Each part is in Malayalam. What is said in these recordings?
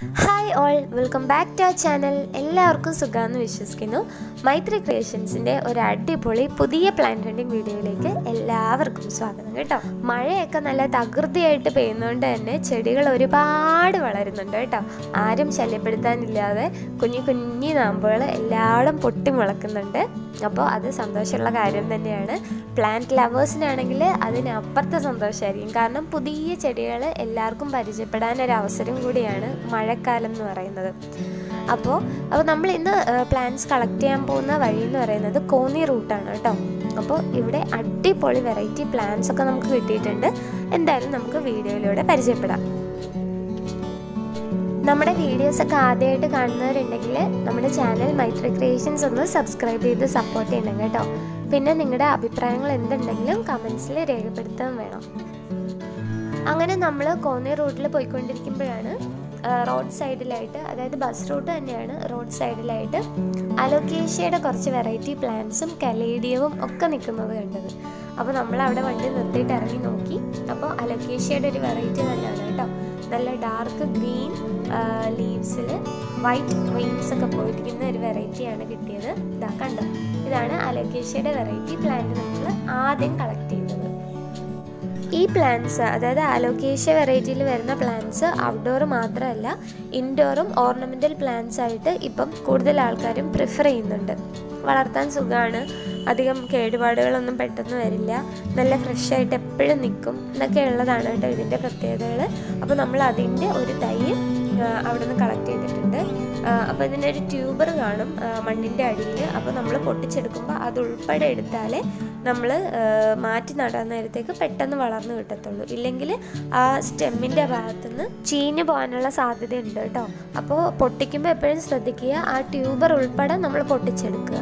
Hi all, welcome back to our channel. എല്ലാവർക്കും സുഖാന്ന് വിശ്വസിക്കുന്നു. മൈത്രി ക്രിയേഷൻസിന്റെ ഒരു അടിപൊളി പുതിയ പ്ലാന്റ് ഹണ്ടിങ് വീഡിയോയിലേക്ക് എല്ലാവർക്കും സ്വാഗതം കേട്ടോ. മഴയൊക്കെ നല്ല തകൃതിയായിട്ട് പെയ്യുന്നതുകൊണ്ട് തന്നെ ചെടികൾ ഒരുപാട് വളരുന്നുണ്ട് കേട്ടോ. ആരും ശല്യപ്പെടുത്താനില്ലാതെ കുഞ്ഞു നാമ്പുകൾ എല്ലായിടും പൊട്ടി മുളക്കുന്നുണ്ട്. അപ്പോൾ അത് സന്തോഷമുള്ള കാര്യം തന്നെയാണ്. പ്ലാന്റ് ലവേഴ്സിനാണെങ്കിൽ അതിനപ്പുറത്തെ സന്തോഷമായിരിക്കും. കാരണം പുതിയ ചെടികൾ എല്ലാവർക്കും പരിചയപ്പെടാനൊരു അവസരം കൂടിയാണ് മഴക്കാലം എന്ന് പറയുന്നത്. അപ്പോൾ നമ്മൾ ഇന്ന് പ്ലാന്റ്സ് കളക്ട് ചെയ്യാൻ പോകുന്ന വഴി എന്ന് പറയുന്നത് കോന്നി റൂട്ടാണ് കേട്ടോ. അപ്പോൾ ഇവിടെ അടിപൊളി വെറൈറ്റി പ്ലാന്റ്സ് ഒക്കെ നമുക്ക് കിട്ടിയിട്ടുണ്ട്. എന്തായാലും നമുക്ക് വീഡിയോയിലൂടെ പരിചയപ്പെടാം. നമ്മുടെ വീഡിയോസൊക്കെ ആദ്യമായിട്ട് കാണുന്നവരുണ്ടെങ്കിൽ നമ്മുടെ ചാനൽ മൈത്രി ക്രിയേഷൻസ് ഒന്ന് സബ്സ്ക്രൈബ് ചെയ്ത് സപ്പോർട്ട് ചെയ്യണം കേട്ടോ. പിന്നെ നിങ്ങളുടെ അഭിപ്രായങ്ങൾ എന്തുണ്ടെങ്കിലും കമൻസിൽ രേഖപ്പെടുത്താൻ വേണം. അങ്ങനെ നമ്മൾ കോന്നി റൂട്ടിൽ പോയിക്കൊണ്ടിരിക്കുമ്പോഴാണ് റോഡ് സൈഡിലായിട്ട്, അതായത് ബസ് റൂട്ട് തന്നെയാണ്, റോഡ് സൈഡിലായിട്ട് അലോക്കേഷ്യയുടെ കുറച്ച് വെറൈറ്റി പ്ലാന്റ്സും കലേഡിയവും ഒക്കെ നിൽക്കുന്നത് കണ്ടത്. അപ്പോൾ നമ്മൾ അവിടെ വണ്ടി നിർത്തിയിട്ട് ഇറങ്ങി നോക്കി. അപ്പോൾ അലോക്കേഷ്യയുടെ ഒരു വെറൈറ്റി തന്നെയാണ് കേട്ടോ. നല്ല ഡാർക്ക് ഗ്രീൻ ലീവ്സിൽ വൈറ്റ് വെയിൻസ് ഒക്കെ പോയിരിക്കുന്ന ഒരു വെറൈറ്റിയാണ് കിട്ടിയത്. ഇതാ കണ്ടോ, ഇതാണ് അലോക്കേഷ്യയുടെ വെറൈറ്റി പ്ലാന്റ് നമ്മൾ ആദ്യം കളക്ട് ചെയ്തത്. ഈ പ്ലാന്റ്സ്, അതായത് അലോക്കേഷ്യ വെറൈറ്റിയിൽ വരുന്ന പ്ലാന്റ്സ് ഔട്ട്ഡോർ മാത്രമല്ല ഇൻഡോറും ഓർണമെൻ്റൽ പ്ലാന്റ്സ് ആയിട്ട് ഇപ്പം കൂടുതൽ ആൾക്കാരും പ്രിഫർ ചെയ്യുന്നുണ്ട്. വളർത്താൻ സുഖമാണ്, അധികം കേടുപാടുകളൊന്നും പെട്ടെന്ന് വരില്ല, നല്ല ഫ്രഷായിട്ട് എപ്പോഴും നിൽക്കും എന്നൊക്കെ ഉള്ളതാണ് കേട്ടോ ഇതിൻ്റെ പ്രത്യേകതകൾ. അപ്പോൾ നമ്മൾ അതിൻ്റെ ഒരു തൈ അവിടെ നിന്ന് കളക്ട് ചെയ്തിട്ടുണ്ട്. അപ്പോൾ ഇതിനൊരു ട്യൂബർ കാണും മണ്ണിൻ്റെ അടിയിൽ. അപ്പോൾ നമ്മൾ പൊട്ടിച്ചെടുക്കുമ്പോൾ അതുൾപ്പെടെ എടുത്താലേ നമ്മൾ മാറ്റി നടാൻ നേരത്തേക്ക് പെട്ടെന്ന് വളർന്ന് കിട്ടത്തുള്ളൂ. ഇല്ലെങ്കിൽ ആ സ്റ്റെമ്മിൻ്റെ ഭാഗത്തുനിന്ന് ചീഞ്ഞു പോകാനുള്ള സാധ്യതയുണ്ട് കേട്ടോ. അപ്പോൾ പൊട്ടിക്കുമ്പോൾ എപ്പോഴും ശ്രദ്ധിക്കുക, ആ ട്യൂബർ ഉൾപ്പെടെ നമ്മൾ പൊട്ടിച്ചെടുക്കുക.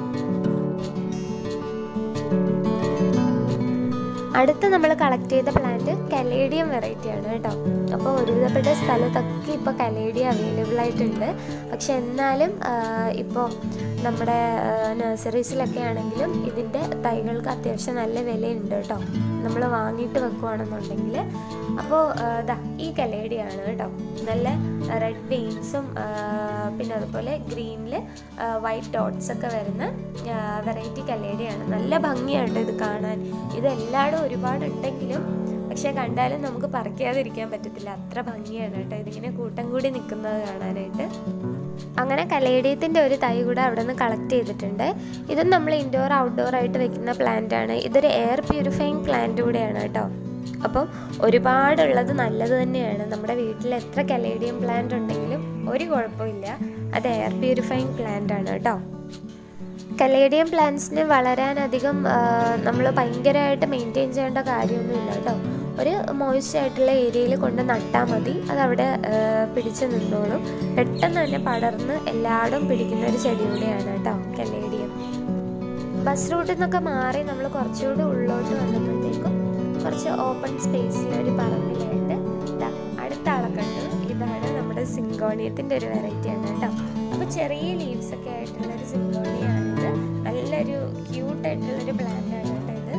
അടുത്ത് നമ്മൾ കളക്ട് ചെയ്ത പ്ലാന്റ് കലേഡിയം വെറൈറ്റിയാണ് കേട്ടോ. അപ്പോൾ ഒരുവിധപ്പെട്ട സ്ഥലത്തൊക്കെ ഇപ്പോൾ കലേഡിയ അവൈലബിൾ ആയിട്ടുണ്ട്. പക്ഷെ എന്നാലും ഇപ്പോൾ നമ്മുടെ നഴ്സറീസിലൊക്കെ ആണെങ്കിലും ഇതിൻ്റെ തൈകൾക്ക് അത്യാവശ്യം നല്ല വിലയുണ്ട് കേട്ടോ, നമ്മൾ വാങ്ങിയിട്ട് വെക്കുകയാണെന്നുണ്ടെങ്കിൽ. അപ്പോൾ ഈ കലേഡിയാണ് കേട്ടോ. നല്ല റെഡ് വെയിൻസും പിന്നെ അതുപോലെ ഗ്രീനിൽ വൈറ്റ് ഡോട്ട്സ് ഒക്കെ വരുന്ന വെറൈറ്റി കലേഡിയാണ്. നല്ല ഭംഗിയാണ് ഇത് കാണാൻ. ഇതെല്ലായിടും ഒരുപാടുണ്ടെങ്കിലും പക്ഷെ കണ്ടാലും നമുക്ക് പറിക്കാതിരിക്കാൻ പറ്റത്തില്ല, അത്ര ഭംഗിയാണ് കേട്ടോ ഇതിങ്ങനെ കൂട്ടം കൂടി നിൽക്കുന്നത് കാണാനായിട്ട്. അങ്ങനെ കലേഡിയത്തിൻ്റെ ഒരു തൈ കൂടെ അവിടെ നിന്ന് കളക്ട് ചെയ്തിട്ടുണ്ട്. ഇതും നമ്മൾ ഇൻഡോർ ഔട്ട്ഡോർ ആയിട്ട് വെക്കുന്ന പ്ലാന്റാണ്. ഇതൊരു എയർ പ്യൂരിഫയിങ് പ്ലാന്റ് കൂടെയാണ് കേട്ടോ. അപ്പം ഒരുപാടുള്ളത് നല്ലത് തന്നെയാണ്. നമ്മുടെ വീട്ടിൽ എത്ര കലേഡിയം പ്ലാന്റ് ഉണ്ടെങ്കിലും ഒരു കുഴപ്പമില്ല, അത് എയർ പ്യൂരിഫയിങ് പ്ലാന്റ് ആണ് കേട്ടോ. കലേഡിയം പ്ലാന്റ്സിന് വളരാനധികം നമ്മൾ ഭയങ്കരമായിട്ട് മെയിൻറ്റെയിൻ ചെയ്യേണ്ട കാര്യമൊന്നുമില്ല കേട്ടോ. ഒരു മോയ്സ്റ്റ് ആയിട്ടുള്ള ഏരിയയിൽ കൊണ്ട് നട്ടാൽ മതി, അതവിടെ പിടിച്ച് നിന്നോളും. പെട്ടെന്ന് തന്നെ പടർന്ന് എല്ലായിടും പിടിക്കുന്ന ഒരു ചെടി കൂടെയാണ് കേട്ടോ കലേഡിയം. ബസ് റൂട്ടിൽ നിന്നൊക്കെ മാറി നമ്മൾ കുറച്ചുകൂടി ഉള്ളോട്ട് വന്നപ്പോഴത്തേക്കും കുറച്ച് ഓപ്പൺ സ്പേസിൽ ഒരു പറമ്പിലായിട്ട് അടുത്ത ആളെ കണ്ടു. ഇതാണ് നമ്മുടെ സിങ്കോണിയത്തിൻ്റെ ഒരു വെറൈറ്റിയാണ് കേട്ടോ. അപ്പോൾ ചെറിയ ലീവ്സ് ഒക്കെ ആയിട്ടുള്ളൊരു സിങ്കോണിയാണിത്. നല്ലൊരു ക്യൂട്ടായിട്ടുള്ളൊരു പ്ലാന്റാണ് കേട്ടോ ഇത്.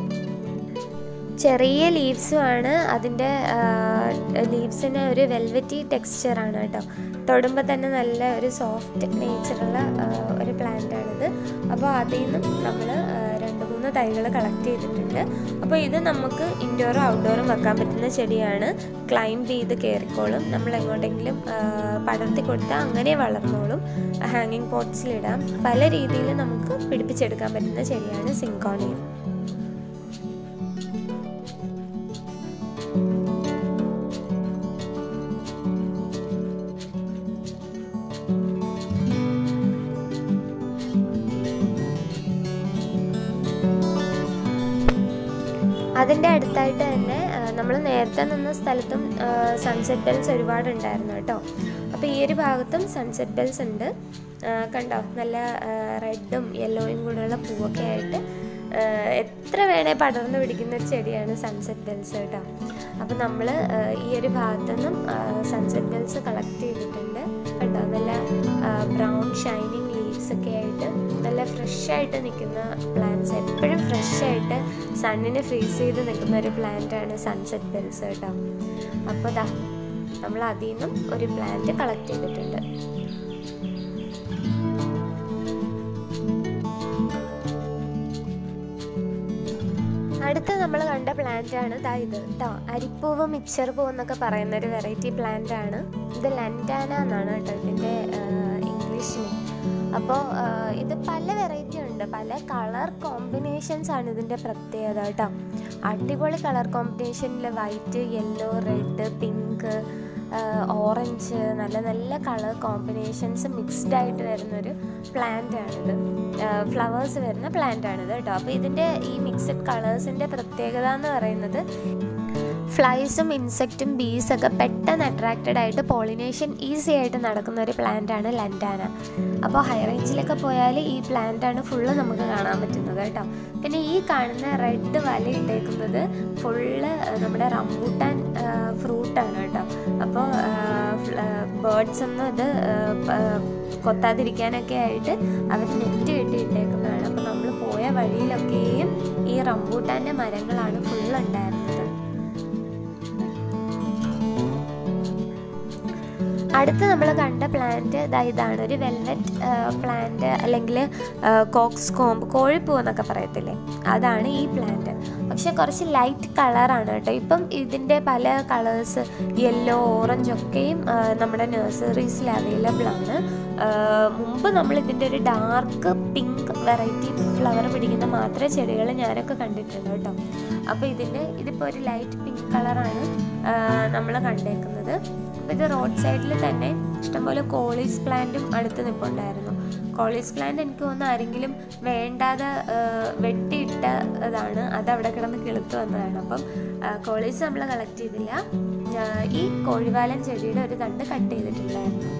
ചെറിയ ലീവ്സുമാണ്, അതിൻ്റെ ലീവ്സിന് ഒരു വെൽവെറ്റി ടെക്സ്ചറാണ് കേട്ടോ. തൊടുമ്പോൾ തന്നെ നല്ല ഒരു സോഫ്റ്റ് നേച്ചറുള്ള ഒരു പ്ലാന്റാണിത്. അപ്പോൾ അതിൽ നിന്നും നമ്മൾ 2-3 തൈകൾ കളക്ട് ചെയ്തിട്ടുണ്ട്. അപ്പോൾ ഇത് നമുക്ക് ഇൻഡോറും ഔട്ട്ഡോറും വെക്കാൻ പറ്റുന്ന ചെടിയാണ്. ക്ലൈംബ് ചെയ്ത് കയറിക്കോളും, നമ്മൾ എങ്ങോട്ടെങ്കിലും പടർത്തി കൊടുത്താൽ അങ്ങനെ വളർന്നോളും. ഹാങ്ങിങ് പോട്ട്സിലിടാം, പല രീതിയിൽ നമുക്ക് പിടിപ്പിച്ചെടുക്കാൻ പറ്റുന്ന ചെടിയാണ് സിങ്കോണിയം. അതിൻ്റെ അടുത്തായിട്ട് തന്നെ നമ്മൾ നേരത്തെ നിന്ന സ്ഥലത്തും സൺസെറ്റ് ബെൽസ് ഒരുപാടുണ്ടായിരുന്നു കേട്ടോ. അപ്പോൾ ഈ ഒരു ഭാഗത്തും സൺസെറ്റ് ബെൽസ് ഉണ്ട് കണ്ടോ. നല്ല റെഡും യെല്ലോയും കൂടെയുള്ള പൂവൊക്കെ ആയിട്ട് എത്ര വേണേൽ പടർന്ന് പിടിക്കുന്ന ഒരു ചെടിയാണ് സൺസെറ്റ് ബെൽസ് കേട്ടോ. അപ്പോൾ നമ്മൾ ഈ ഒരു ഭാഗത്തുനിന്നും സൺസെറ്റ് ബെൽസ് കളക്ട് ചെയ്തിട്ടുണ്ട് കേട്ടോ. നല്ല ബ്രൗൺ ഷൈനിങ് ലീവ്സ് ഒക്കെ ആയിട്ട് നല്ല ഫ്രഷായിട്ട് നിൽക്കുന്ന പ്ലാന്റ്സ്, എപ്പോഴും ഫ്രഷായിട്ട് സണ്ണിനെ ഫ്രീസ് ചെയ്ത് നിൽക്കുന്ന ഒരു പ്ലാന്റാണ് സൺസെറ്റ് ബെൽസ് കേട്ടോ. അപ്പോൾ നമ്മൾ അതിൽ നിന്നും ഒരു പ്ലാന്റ് കളക്ട് ചെയ്തിട്ടുണ്ട്. അടുത്ത നമ്മൾ കണ്ട പ്ലാന്റ് ആണ് ഇത് കേട്ടോ. അരിപ്പൂവ് മിക്സർ പൂവ് എന്നൊക്കെ പറയുന്ന ഒരു വെറൈറ്റി പ്ലാന്റ് ആണ് ഇത്. ലൻഡാന എന്നാണ് കേട്ടോ ഇതിൻ്റെ ഇംഗ്ലീഷ് നെയിം. അപ്പോൾ ഇത് പല വെറൈറ്റി ഉണ്ട്, പല കളർ കോമ്പിനേഷൻസ് ആണ് ഇതിൻ്റെ പ്രത്യേകത കേട്ടോ. അടിപൊളി കളർ കോമ്പിനേഷനിൽ white, yellow, red, pink, orange, നല്ല നല്ല കളർ കോമ്പിനേഷൻസ് മിക്സ്ഡ് ആയിട്ട് വരുന്നൊരു പ്ലാന്റ് ആണിത്. ഫ്ലവേഴ്സ് വരുന്ന പ്ലാന്റ് ആണിത് കേട്ടോ. അപ്പോൾ ഇതിൻ്റെ ഈ മിക്സഡ് കളേഴ്സിൻ്റെ പ്രത്യേകത എന്ന് പറയുന്നത് ഫ്ലൈസും ഇൻസെക്റ്റും ബീസൊക്കെ പെട്ടെന്ന് അട്രാക്റ്റഡ് ആയിട്ട് പോളിനേഷൻ ഈസി ആയിട്ട് നടക്കുന്ന ഒരു പ്ലാന്റ് ആണ് ലൻഡാന. അപ്പോൾ ഹൈ റേഞ്ചിലൊക്കെ പോയാൽ ഈ പ്ലാന്റാണ് ഫുള്ള് നമുക്ക് കാണാൻ പറ്റുന്നത് കേട്ടോ. പിന്നെ ഈ കാണുന്ന റെഡ് വല ഇട്ടേക്കുന്നത് ഫുള്ള് നമ്മുടെ റംബൂട്ടാൻ ഫ്രൂട്ടാണ് കേട്ടോ. അപ്പോൾ ബേർഡ്സ് ഒന്നും ഇത് കൊത്താതിരിക്കാനൊക്കെ ആയിട്ട് അവർ നെറ്റ് കെട്ടിയിട്ടേക്കുന്നതാണ്. അപ്പോൾ നമ്മൾ പോയ വഴിയിലൊക്കെയും ഈ റംബൂട്ടാൻ്റെ മരങ്ങളാണ് ഫുള്ള് ഉണ്ടായിരുന്നത്. അടുത്ത് നമ്മൾ കണ്ട പ്ലാന്റ് ഇതാണ്, ഒരു വെൽവെറ്റ് പ്ലാന്റ് അല്ലെങ്കിൽ കോക്സ് കോംബ്, കോഴിപ്പൂ എന്നൊക്കെ പറയത്തില്ലേ, അതാണ് ഈ പ്ലാന്റ്. പക്ഷെ കുറച്ച് ലൈറ്റ് കളറാണ് കേട്ടോ. ഇപ്പം ഇതിൻ്റെ പല കളേഴ്സ് യെല്ലോ, ഓറഞ്ച് ഒക്കെയും നമ്മുടെ നഴ്സറീസിൽ അവൈലബിൾ ആണ്. മുമ്പ് നമ്മൾ ഇതിൻ്റെ ഒരു ഡാർക്ക് പിങ്ക് വെറൈറ്റി ഫ്ലവർ പിടിക്കുന്ന മാത്രമേ ചെടികൾ ഞാനൊക്കെ കണ്ടിട്ടുണ്ട് കേട്ടോ. അപ്പോൾ ഇതിപ്പോൾ ഒരു ലൈറ്റ് പിങ്ക് കളറാണ് നമ്മൾ കണ്ടേക്കുന്നത്. അപ്പോൾ ഇത് റോഡ് സൈഡിൽ തന്നെ ഇഷ്ടംപോലെ കോളീസ് പ്ലാന്റും അടുത്ത് നിൽപ്പുണ്ടായിരുന്നു. കോളീസ് പ്ലാന്റ് എനിക്ക് തോന്നുന്നു ആരെങ്കിലും വേണ്ടാതെ വെട്ടിയിട്ടതാണ്, അതവിടെ കിടന്ന് കിളുത്ത് വന്നതാണ്. അപ്പം കോളീസ് നമ്മൾ കളക്ട് ചെയ്തില്ല. ഈ കോഴിവാലൻ ചെടിയുടെ ഒരു തണ്ട് കട്ട് ചെയ്തിട്ടുണ്ടായിരുന്നു.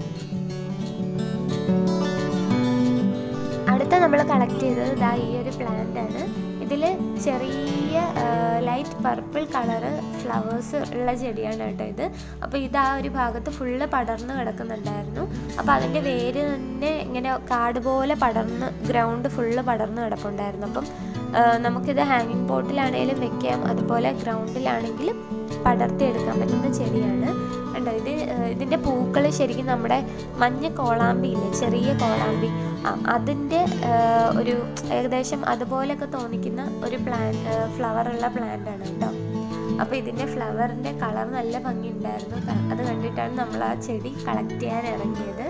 അടുത്ത നമ്മൾ കളക്ട് ചെയ്തത് ഈ ഒരു പ്ലാന്റ് ആണ്. ഇതിൽ ചെറിയ ലൈറ്റ് പർപ്പിൾ കളറ് ഫ്ലവേഴ്സ് ഉള്ള ചെടിയാണ് കേട്ടോ ഇത്. അപ്പോൾ ഇത് ആ ഒരു ഭാഗത്ത് ഫുള്ള് പടർന്ന് കിടക്കുന്നുണ്ടായിരുന്നു. അപ്പോൾ അതിൻ്റെ വേര് തന്നെ ഇങ്ങനെ കാട് പോലെ പടർന്ന് ഗ്രൗണ്ട് ഫുള്ള് പടർന്ന് കിടപ്പുണ്ടായിരുന്നു. അപ്പം നമുക്കിത് ഹാങ്ങിങ് പോട്ടിലാണെങ്കിലും വെക്കാം, അതുപോലെ ഗ്രൗണ്ടിലാണെങ്കിലും പടർത്തിയെടുക്കാൻ പറ്റുന്ന ചെടിയാണ് കണ്ടോ. ഇതിൻ്റെ പൂക്കൾ ശരിക്കും നമ്മുടെ മഞ്ഞ കോളാമ്പി ഇല്ലേ, ചെറിയ കോളാമ്പി, അതിൻ്റെ ഒരു ഏകദേശം അതുപോലെയൊക്കെ തോന്നിക്കുന്ന ഒരു ഫ്ലവറുള്ള പ്ലാന്റാണ് കേട്ടോ. അപ്പോൾ ഇതിൻ്റെ ഫ്ലവറിൻ്റെ കളർ നല്ല ഭംഗിയുണ്ടായിരുന്നു. അത് കണ്ടിട്ടാണ് നമ്മൾ ആ ചെടി കളക്ട് ചെയ്യാൻ ഇറങ്ങിയത്.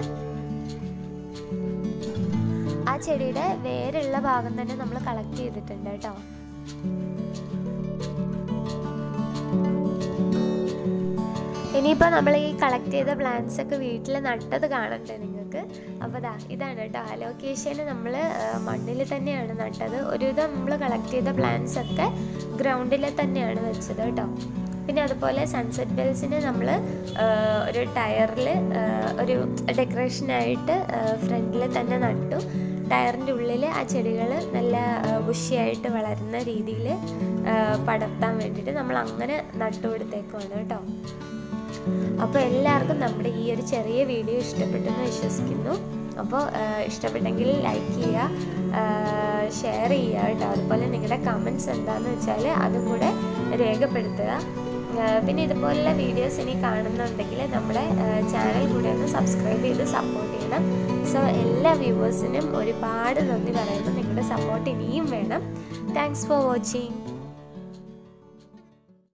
ആ ചെടിയുടെ വേരുള്ള ഭാഗം തന്നെ നമ്മൾ കളക്ട് ചെയ്തിട്ടുണ്ട് കേട്ടോ. ഇനിയിപ്പോൾ നമ്മൾ ഈ കളക്ട് ചെയ്ത പ്ലാന്റ്സ് ഒക്കെ വീട്ടിൽ നട്ടത് കാണണ്ടേ നിങ്ങൾക്ക്. അപ്പോൾ ഇതാണ് കേട്ടോ ആ ലൊക്കേഷന്. നമ്മൾ മണ്ണിൽ തന്നെയാണ് നട്ടത്. ഒരുവിധം നമ്മൾ കളക്ട് ചെയ്ത പ്ലാന്റ്സ് ഒക്കെ ഗ്രൗണ്ടിൽ തന്നെയാണ് വെച്ചത് കേട്ടോ. പിന്നെ അതുപോലെ സൺസെറ്റ് ബെൽസിന് നമ്മൾ ഒരു ടയറിൽ ഒരു ഡെക്കറേഷനായിട്ട് ഫ്രണ്ടിൽ തന്നെ നട്ടു. ടയറിൻ്റെ ഉള്ളിൽ ആ ചെടികൾ നല്ല ബുഷിയായിട്ട് വളരുന്ന രീതിയിൽ പടർത്താൻ വേണ്ടിയിട്ട് നമ്മൾ അങ്ങനെ നട്ടുകൊടുത്തേക്കുവാണ് കേട്ടോ. അപ്പോൾ എല്ലാവർക്കും നമ്മുടെ ഈ ഒരു ചെറിയ വീഡിയോ ഇഷ്ടപ്പെട്ടെന്ന് വിശ്വസിക്കുന്നു. അപ്പോൾ ഇഷ്ടപ്പെട്ടെങ്കിൽ ലൈക്ക് ചെയ്യുക, ഷെയർ ചെയ്യുക കേട്ടോ. അതുപോലെ നിങ്ങളുടെ കമൻറ്റ്സ് എന്താണെന്ന് വെച്ചാൽ അതും കൂടെ രേഖപ്പെടുത്തുക. പിന്നെ ഇതുപോലുള്ള വീഡിയോസ് ഇനി കാണുന്നുണ്ടെങ്കിൽ നമ്മുടെ ചാനൽ കൂടെ ഒന്ന് സബ്സ്ക്രൈബ് ചെയ്ത് സപ്പോർട്ട് ചെയ്യണം. സോ എല്ലാ വ്യൂവേഴ്സിനും ഒരുപാട് നന്ദി പറയുന്നു. നിങ്ങളുടെ സപ്പോർട്ട് ഇനിയും വേണം. Thanks for watching.